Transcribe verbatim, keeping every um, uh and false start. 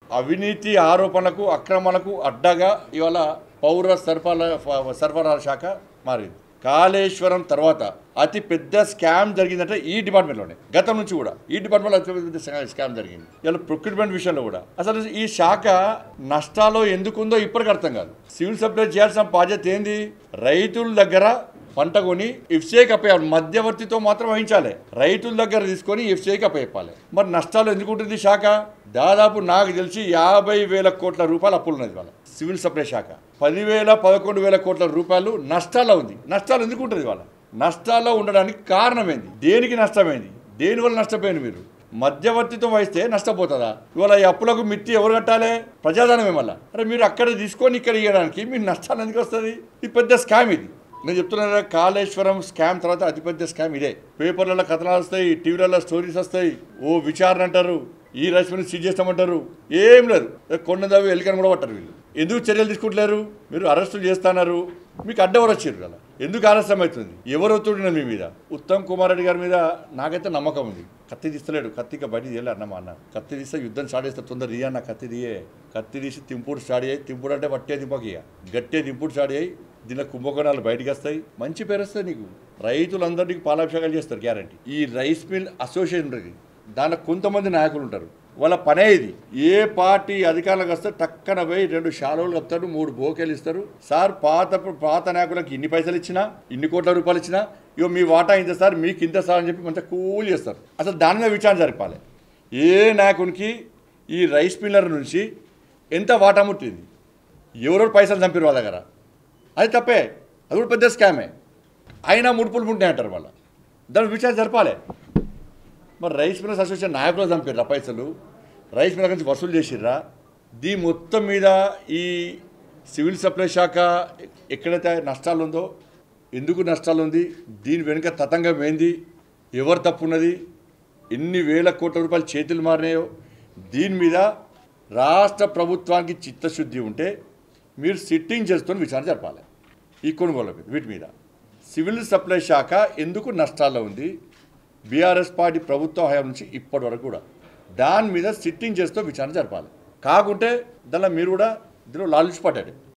అవినీతి ఆరోపణలకు అక్రమాలకు అడ్డగా ఇవాళ పౌర సరఫరా సరఫరాల శాఖ మారింది. కాళేశ్వరం తర్వాత అతి పెద్ద స్కామ్ జరిగిందంటే ఈ డిపార్ట్మెంట్లోనే. గతం నుంచి కూడా ఈ డిపార్ట్మెంట్లో అతి పెద్ద స్కామ్ జరిగింది. ఇలా ప్రొక్యూర్మెంట్ విషయంలో కూడా అసలు ఈ శాఖ నష్టాల్లో ఎందుకుందో ఇప్పటికి అర్థం కాదు. సివిల్ సప్లై చేయాల్సిన బాధ్యత ఏంది? రైతుల దగ్గర పంట కొని ఎఫ్సీఐకి అప్పయ్యాలి. మధ్యవర్తితో మాత్రం వహించాలి. రైతుల దగ్గర తీసుకొని ఎఫ్సీఐకి అప్పయ్యాలి. మరి నష్టాలు ఎందుకు ఉంటుంది శాఖ? దాదాపు నాకు తెలిసి యాభై వేల కోట్ల రూపాయలు అప్పులు ఉన్నది వాళ్ళ సివిల్ సప్లై శాఖ. పదివేల పదకొండు వేల కోట్ల రూపాయలు నష్టాల్లో ఉంది. నష్టాలు ఎందుకు ఉంటుంది వాళ్ళ? నష్టాల్లో ఉండడానికి కారణం ఏంది? దేనికి నష్టమైంది? దేనివల్ల నష్టపోయింది? మీరు మధ్యవర్తితో వహిస్తే నష్టపోతుందా? ఇవాళ ఈ అప్పులకు మిత్తి ఎవరు కట్టాలి? ప్రజాధనమే. మళ్ళీ అరే మీరు అక్కడ తీసుకొని ఇక్కడ ఇవ్వడానికి మీరు నష్టాలు ఎందుకు వస్తుంది? ఇది పెద్ద స్కామ్. ఇది నేను చెప్తున్నా, కాళేశ్వరం స్కామ్ తర్వాత అతిపెద్ద స్కామ్ ఇదే. పేపర్లలో కథనాలు వస్తాయి, టీవీలలో స్టోరీస్ వస్తాయి. ఓ విచారణ అంటారు, ఈ రైస్ని సీజ్ చేస్తామంటారు. ఏం లేదు, కొండదావి ఎలికని కూడా పట్టారు. వీళ్ళు ఎందుకు చర్యలు తీసుకుంటలేరు? మీరు అరెస్టులు చేస్తున్నారు, మీకు అడ్డెవరు వచ్చారు కదా? ఎందుకు ఆలస్యం అవుతుంది? ఎవరు అవుతుండే మీ మీద? ఉత్తమ్ కుమార్ రెడ్డి గారి మీద నాకైతే నమ్మకం ఉంది. కత్తి తీస్తలేడు, కత్తిగా బయట తీయాలి అన్నమా అన్న. కత్తి తీస్తే యుద్ధం స్టార్ట్ చేస్తే తొందర తీయ అన్న. కత్తి తీయే కత్తి తీసి తింపుడు స్టార్ట్ అయ్యి, తింపుడు అంటే పట్టే దింపకి గట్టే దింపుడు స్టార్ట్ అయ్యి దీనిలో కుంభకోణాలు బయటకు వస్తాయి. మంచి పేరు వస్తుంది నీకు. రైతులందరూ నీకు పాలాభిషేకాలు చేస్తారు గ్యారంటీ. ఈ రైస్ మిల్ అసోసియేషన్ ఉంటుంది, దాంట్లో కొంతమంది నాయకులు ఉంటారు. వాళ్ళ పనే ఇది. ఏ పార్టీ అధికారులకు వస్తే టక్కన పోయి రెండు షాలోలు కప్తారు, మూడు బోకేలు ఇస్తారు. సార్ పాత పాత నాయకులకు ఇన్ని పైసలు ఇచ్చినా, ఇన్ని కోట్ల రూపాయలు ఇచ్చినా, ఇగో మీ వాటా ఇంత సార్, మీకు ఇంత సార్ అని చెప్పి మంచిగా కూల్ చేస్తారు. అసలు దాని మీద విచారణ జరపాలి. ఏ నాయకునికి ఈ రైస్ మిల్లర్ నుంచి ఎంత వాటా ముట్టింది, ఎవరెవరు పైసలు చంపారు వాళ్ళ దగ్గర, అది తప్పే. అది కూడా పెద్ద స్కామే. అయినా ముడుపులు ముట్టినాయి అంటారు వాళ్ళ. దాని విచారణ జరపాలి. మరి రైస్ మిల్లర్స్ అసోసియేషన్ నాయకులు చంపారా పైసలు? రైస్ మిల్లర్ నుంచి వసూలు చేసిర్రా? దీని మొత్తం మీద ఈ సివిల్ సప్లై శాఖ ఎక్కడైతే నష్టాలు ఉందో, ఎందుకు నష్టాలు ఉంది, దీని వెనుక తతంగం ఏంది, ఎవరు తప్పు ఉన్నది, ఎన్ని వేల కోట్ల రూపాయలు చేతులు మారినాయో, దీని మీద రాష్ట్ర ప్రభుత్వానికి చిత్తశుద్ధి ఉంటే మీరు సిట్టింగ్ చేసుకొని విచారణ జరపాలి. ఈ కొనుగోలు వీటి మీద సివిల్ సప్లై శాఖ ఎందుకు నష్టాల్లో ఉంది, బీఆర్ఎస్ పార్టీ ప్రభుత్వ హయాం నుంచి ఇప్పటి వరకు కూడా దాని మీద సిట్టింగ్ చేస్తూ విచారణ జరపాలి. కాకుంటే దానిలో మీరు కూడా ఇందులో లాల్చి పట్టాడు.